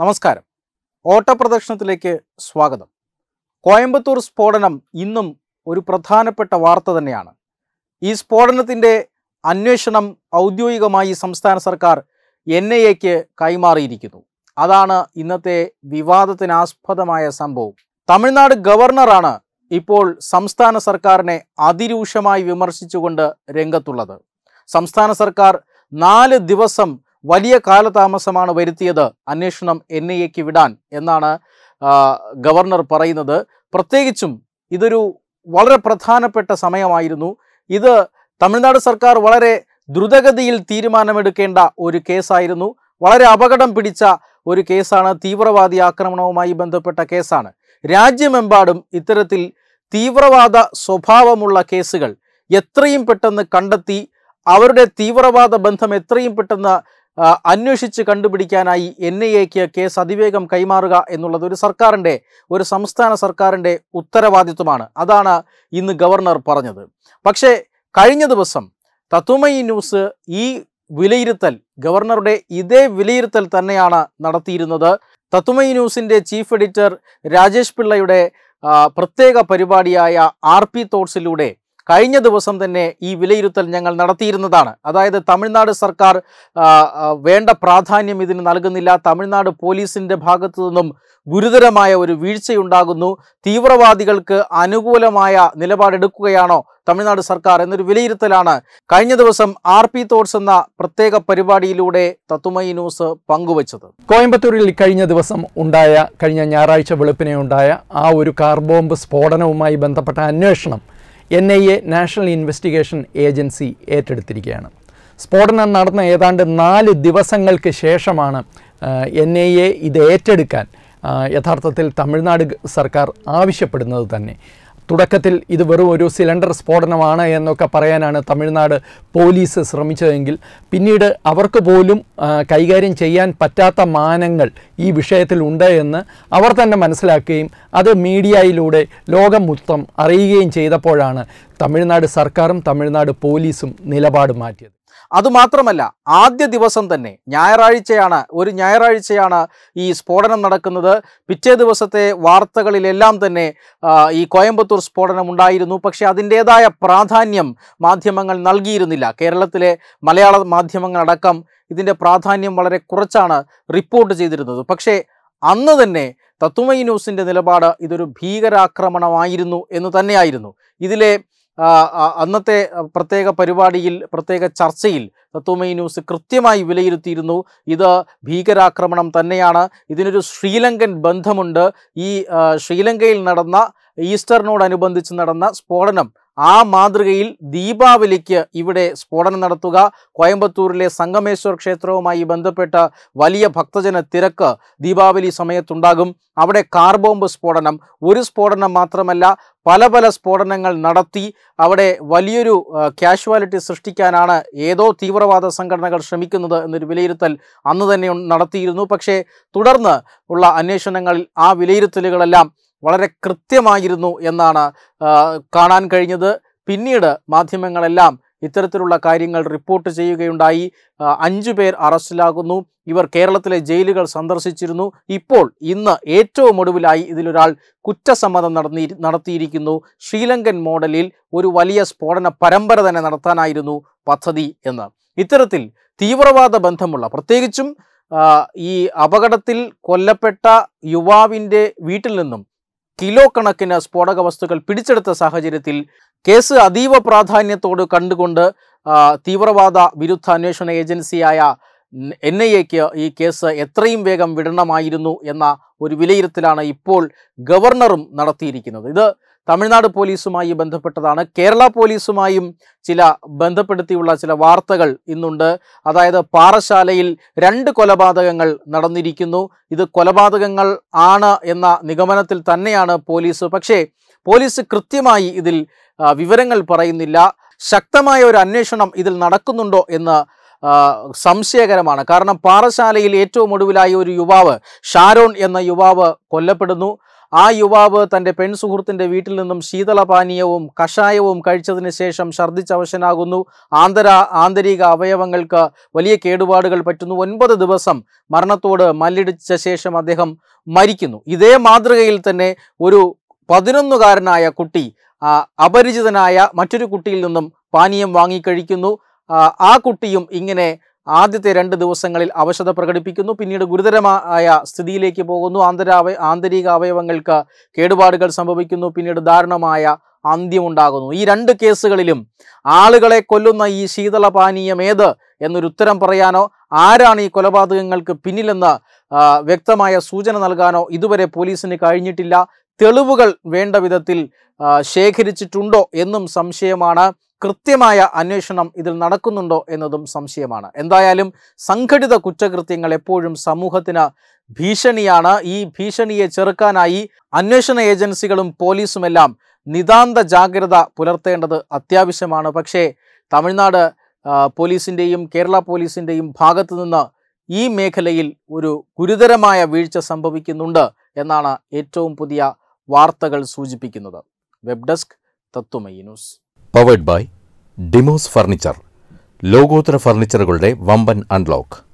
നമസ്കാരം. ഓട്ടപ്രദക്ഷിണത്തിലേക്ക് സ്വാഗതം. കോയമ്പത്തൂർ സ്ഫോടനം ഇന്നും ഒരു പ്രധാനപ്പെട്ട വാർത്ത തന്നെയാണ്. ഈ സ്ഫോടനത്തിൻ്റെ അന്വേഷണം ഔദ്യോഗികമായി സംസ്ഥാന സർക്കാർ NIAക്ക് കൈമാറിയിരിക്കുന്നു. അതാണ് ഇന്നത്തെ വിവാദത്തിനാസ്പദമായ സംഭവം. തമിഴ്നാട് ഗവർണറാണ് ഇപ്പോൾ സംസ്ഥാന സർക്കാരിനെ അതിരൂക്ഷമായി വിമർശിച്ചുകൊണ്ട് രംഗത്തുള്ളത്. സംസ്ഥാന സർക്കാർ 4 ദിവസം വലിയ കാലതാമസമാണ് വരുത്തിയത് അന്വേഷണം NIAക്ക് വിടാൻ എന്നാണ് ഗവർണർ പറയുന്നത്. പ്രത്യേകിച്ചും ഇതൊരു വളരെ പ്രധാനപ്പെട്ട സമയമായിരുന്നു. ഇത് തമിഴ്നാട് സർക്കാർ വളരെ ദ്രുതഗതിയിൽ തീരുമാനമെടുക്കേണ്ട ഒരു കേസായിരുന്നു. വളരെ അപകടം പിടിച്ച ഒരു കേസാണ്. തീവ്രവാദി ആക്രമണവുമായി ബന്ധപ്പെട്ട കേസാണ്. രാജ്യമെമ്പാടും ഇത്തരത്തിൽ തീവ്രവാദ സ്വഭാവമുള്ള കേസുകൾ എത്രയും പെട്ടെന്ന് കണ്ടെത്തി അവരുടെ തീവ്രവാദ ബന്ധം എത്രയും പെട്ടെന്ന് അന്വേഷിച്ച് കണ്ടുപിടിക്കാനായി NIAക്ക് കേസ് അതിവേഗം കൈമാറുക എന്നുള്ളത് ഒരു സംസ്ഥാന സർക്കാരിൻ്റെ ഉത്തരവാദിത്വമാണ്. അതാണ് ഇന്ന് ഗവർണർ പറഞ്ഞത്. പക്ഷേ കഴിഞ്ഞ ദിവസം തത്വമയി ന്യൂസ് ഈ വിലയിരുത്തൽ, ഗവർണറുടെ ഇതേ വിലയിരുത്തൽ തന്നെയാണ് നടത്തിയിരുന്നത്. തത്വമയി ന്യൂസിൻ്റെ ചീഫ് എഡിറ്റർ രാജേഷ് പിള്ളയുടെ പ്രത്യേക പരിപാടിയായ RP തോട്ട്സിലൂടെ കഴിഞ്ഞ ദിവസം തന്നെ ഈ വിലയിരുത്തൽ ഞങ്ങൾ നടത്തിയിരുന്നതാണ്. അതായത് തമിഴ്നാട് സർക്കാർ വേണ്ട പ്രാധാന്യം ഇതിന് നൽകുന്നില്ല, തമിഴ്നാട് പോലീസിൻ്റെ ഭാഗത്തു നിന്നും ഗുരുതരമായ ഒരു വീഴ്ചയുണ്ടാകുന്നു, തീവ്രവാദികൾക്ക് അനുകൂലമായ നിലപാടെടുക്കുകയാണോ തമിഴ്നാട് സർക്കാർ എന്നൊരു വിലയിരുത്തലാണ് കഴിഞ്ഞ ദിവസം RP തോട്ട്സ് എന്ന പ്രത്യേക പരിപാടിയിലൂടെ തത്വമയി ന്യൂസ് പങ്കുവച്ചത്. കോയമ്പത്തൂരിൽ കഴിഞ്ഞ ഞായറാഴ്ച വെളുപ്പിനെ ഉണ്ടായ ആ ഒരു കാർ ബോംബ് സ്ഫോടനവുമായി ബന്ധപ്പെട്ട അന്വേഷണം NIA നാഷണൽ ഇൻവെസ്റ്റിഗേഷൻ ഏജൻസി ഏറ്റെടുത്തിരിക്കുകയാണ്. സ്ഫോടനം നടന്ന ഏതാണ്ട് 4 ദിവസങ്ങൾക്ക് ശേഷമാണ് NIA ഇത് ഏറ്റെടുക്കാൻ യഥാർത്ഥത്തിൽ തമിഴ്നാട് സർക്കാർ ആവശ്യപ്പെടുന്നത് തന്നെ. തുടക്കത്തിൽ ഇത് വെറും ഒരു സിലിണ്ടർ സ്ഫോടനമാണ് എന്നൊക്കെ പറയാനാണ് തമിഴ്നാട് പോലീസ് ശ്രമിച്ചതെങ്കിൽ പിന്നീട് അവർക്ക് പോലും കൈകാര്യം ചെയ്യാൻ പറ്റാത്ത മാനങ്ങൾ ഈ വിഷയത്തിൽ ഉണ്ട് എന്ന് അവർ തന്നെ മനസ്സിലാക്കുകയും അത് മീഡിയയിലൂടെ ലോകം മൊത്തം അറിയുകയും ചെയ്തപ്പോഴാണ് തമിഴ്നാട് സർക്കാരും തമിഴ്നാട് പോലീസും നിലപാട് മാറ്റിയത്. അതുമാത്രമല്ല, ആദ്യ ദിവസം തന്നെ ഞായറാഴ്ചയാണ് ഈ സ്ഫോടനം നടക്കുന്നത്. പിറ്റേ ദിവസത്തെ വാർത്തകളിലെല്ലാം തന്നെ ഈ കോയമ്പത്തൂർ സ്ഫോടനം ഉണ്ടായിരുന്നു. പക്ഷേ അതിൻ്റേതായ പ്രാധാന്യം മാധ്യമങ്ങൾ നൽകിയിരുന്നില്ല. കേരളത്തിലെ മലയാള മാധ്യമങ്ങളടക്കം ഇതിൻ്റെ പ്രാധാന്യം വളരെ കുറച്ചാണ് റിപ്പോർട്ട് ചെയ്തിരുന്നത്. പക്ഷേ അന്ന് തന്നെ തത്വമയി ന്യൂസിൻ്റെ നിലപാട് ഇതൊരു ഭീകരാക്രമണമായിരുന്നു എന്ന് തന്നെയായിരുന്നു. ഇതിലെ അന്നത്തെ പ്രത്യേക ചർച്ചയിൽ തത്വമയി ന്യൂസ് കൃത്യമായി വിലയിരുത്തിയിരുന്നു. ഇത് ഭീകരാക്രമണം തന്നെയാണ്, ഇതിനൊരു ശ്രീലങ്കൻ ബന്ധമുണ്ട്. ഈ ശ്രീലങ്കയിൽ നടന്ന ഈസ്റ്ററിനോടനുബന്ധിച്ച് നടന്ന സ്ഫോടനം, ആ മാതൃകയിൽ ദീപാവലിക്ക് ഇവിടെ സ്ഫോടനം നടത്തുക, കോയമ്പത്തൂരിലെ സംഗമേശ്വർ ക്ഷേത്രവുമായി ബന്ധപ്പെട്ട വലിയ ഭക്തജന തിരക്ക് ദീപാവലി സമയത്തുണ്ടാകും. അവിടെ കാർ ബോംബ് സ്ഫോടനം, ഒരു സ്ഫോടനം മാത്രമല്ല പല സ്ഫോടനങ്ങൾ നടത്തി അവിടെ വലിയൊരു കാഷ്വാലിറ്റി സൃഷ്ടിക്കാനാണ് ഏതോ തീവ്രവാദ സംഘടനകൾ ശ്രമിക്കുന്നത് എന്നൊരു വിലയിരുത്തൽ അന്ന് തന്നെ നടത്തിയിരുന്നു. പക്ഷേ തുടർന്ന് ഉള്ള അന്വേഷണങ്ങളിൽ ആ വിലയിരുത്തലുകളെല്ലാം വളരെ കൃത്യമായിരുന്നു എന്നാണ് കാണാൻ കഴിഞ്ഞത്. പിന്നീട് മാധ്യമങ്ങളെല്ലാം ഇത്തരത്തിലുള്ള കാര്യങ്ങൾ റിപ്പോർട്ട് ചെയ്യുകയുണ്ടായി. 5 പേർ അറസ്റ്റിലാകുന്നു. ഇവർ കേരളത്തിലെ ജയിലുകൾ സന്ദർശിച്ചിരുന്നു. ഇന്ന് ഏറ്റവും ഒടുവിലായി ഇതിലൊരാൾ കുറ്റസമ്മതം നടത്തിയിരിക്കുന്നു. ശ്രീലങ്കൻ മോഡലിൽ ഒരു വലിയ സ്ഫോടന പരമ്പര തന്നെ നടത്താനായിരുന്നു പദ്ധതി എന്ന്. ഇത്തരത്തിൽ തീവ്രവാദ ബന്ധമുള്ള, പ്രത്യേകിച്ചും ഈ അപകടത്തിൽ കൊല്ലപ്പെട്ട യുവാവിൻ്റെ വീട്ടിൽ നിന്നും കിലോ കണക്കിന് സ്ഫോടക വസ്തുക്കൾ പിടിച്ചെടുത്ത സാഹചര്യത്തിൽ കേസ് അതീവ പ്രാധാന്യത്തോട് കണ്ടുകൊണ്ട് തീവ്രവാദ വിരുദ്ധ അന്വേഷണ ഏജൻസിയായ NIAക്ക് ഈ കേസ് എത്രയും വേഗം വിടണമായിരുന്നു എന്ന ഒരു വിലയിരുത്തലാണ് ഇപ്പോൾ ഗവർണറും നടത്തിയിരിക്കുന്നത്. ഇത് തമിഴ്നാട് പോലീസുമായി ബന്ധപ്പെട്ടതാണ്. കേരള പോലീസുമായും ബന്ധപ്പെടുത്തിയുള്ള ചില വാർത്തകൾ ഇന്നുണ്ട്. അതായത് പാറശാലയിൽ 2 കൊലപാതകങ്ങൾ നടന്നിരിക്കുന്നു. ഇത് കൊലപാതകങ്ങൾ ആണ് എന്ന നിഗമനത്തിൽ തന്നെയാണ് പോലീസ്. പക്ഷേ പോലീസ് കൃത്യമായി ഇതിൽ വിവരങ്ങൾ പറയുന്നില്ല. ശക്തമായ ഒരു അന്വേഷണം ഇതിൽ നടക്കുന്നുണ്ടോ എന്ന് സംശയകരമാണ്. കാരണം പാറശാലയിൽ ഏറ്റവും ഒടുവിലായി ഒരു യുവാവ്, ഷാരോൺ എന്ന യുവാവ് കൊല്ലപ്പെടുന്നു. ആ യുവാവ് തൻ്റെ പെൺസുഹൃത്തിൻ്റെ വീട്ടിൽ നിന്നും ശീതളപാനീയവും കഷായവും കഴിച്ചതിന് ശേഷം ഛർദ്ദിച്ചവശനാകുന്നു. ആന്തരിക അവയവങ്ങൾക്ക് വലിയ കേടുപാടുകൾ പറ്റുന്നു. 9 ദിവസം മരണത്തോട് മല്ലിടിച്ച ശേഷം അദ്ദേഹം മരിക്കുന്നു. ഇതേ മാതൃകയിൽ തന്നെ ഒരു 11-കാരനായ കുട്ടി അപരിചിതനായ മറ്റൊരു കുട്ടിയിൽ നിന്നും പാനീയം വാങ്ങിക്കഴിക്കുന്നു. ആ കുട്ടിയും ഇങ്ങനെ ആദ്യത്തെ 2 ദിവസങ്ങളിൽ അവശത പ്രകടിപ്പിക്കുന്നു. പിന്നീട് ഗുരുതരമായ സ്ഥിതിയിലേക്ക് പോകുന്നു. ആന്തരിക അവയവങ്ങൾക്ക് കേടുപാടുകൾ സംഭവിക്കുന്നു. പിന്നീട് ദാരുണമായ അന്ത്യമുണ്ടാകുന്നു. ഈ 2 കേസുകളിലും ആളുകളെ കൊല്ലുന്ന ഈ ശീതളപാനീയം ഏത് എന്നൊരു ഉത്തരം പറയാനോ ആരാണ് ഈ കൊലപാതകങ്ങൾക്ക് പിന്നിലെന്ന് വ്യക്തമായ സൂചന നൽകാനോ ഇതുവരെ പോലീസിന് കഴിഞ്ഞിട്ടില്ല. തെളിവുകൾ വേണ്ട വിധത്തിൽ ശേഖരിച്ചിട്ടുണ്ടോ എന്നും സംശയമാണ്. കൃത്യമായ അന്വേഷണം ഇതിൽ നടക്കുന്നുണ്ടോ എന്നതും സംശയമാണ്. എന്തായാലും സംഘടിത കുറ്റകൃത്യങ്ങൾ എപ്പോഴും സമൂഹത്തിന് ഭീഷണിയാണ്. ഈ ഭീഷണിയെ ചെറുക്കാനായി അന്വേഷണ ഏജൻസികളും പോലീസുമെല്ലാം നിതാന്ത ജാഗ്രത പുലർത്തേണ്ടത് അത്യാവശ്യമാണ്. പക്ഷേ തമിഴ്നാട് പോലീസിൻ്റെയും കേരള പോലീസിൻ്റെയും ഭാഗത്തു നിന്ന് ഈ മേഖലയിൽ ഒരു ഗുരുതരമായ വീഴ്ച സംഭവിക്കുന്നുണ്ട് എന്നാണ് ഏറ്റവും പുതിയ വാർത്തകൾ സൂചിപ്പിക്കുന്നത്. Web desk Tatwamayi news. Powered by Demos furniture. ലോകോത്തര ഫർണിച്ചറുകളുടെ വമ്പൻ അൺലോക്ക്.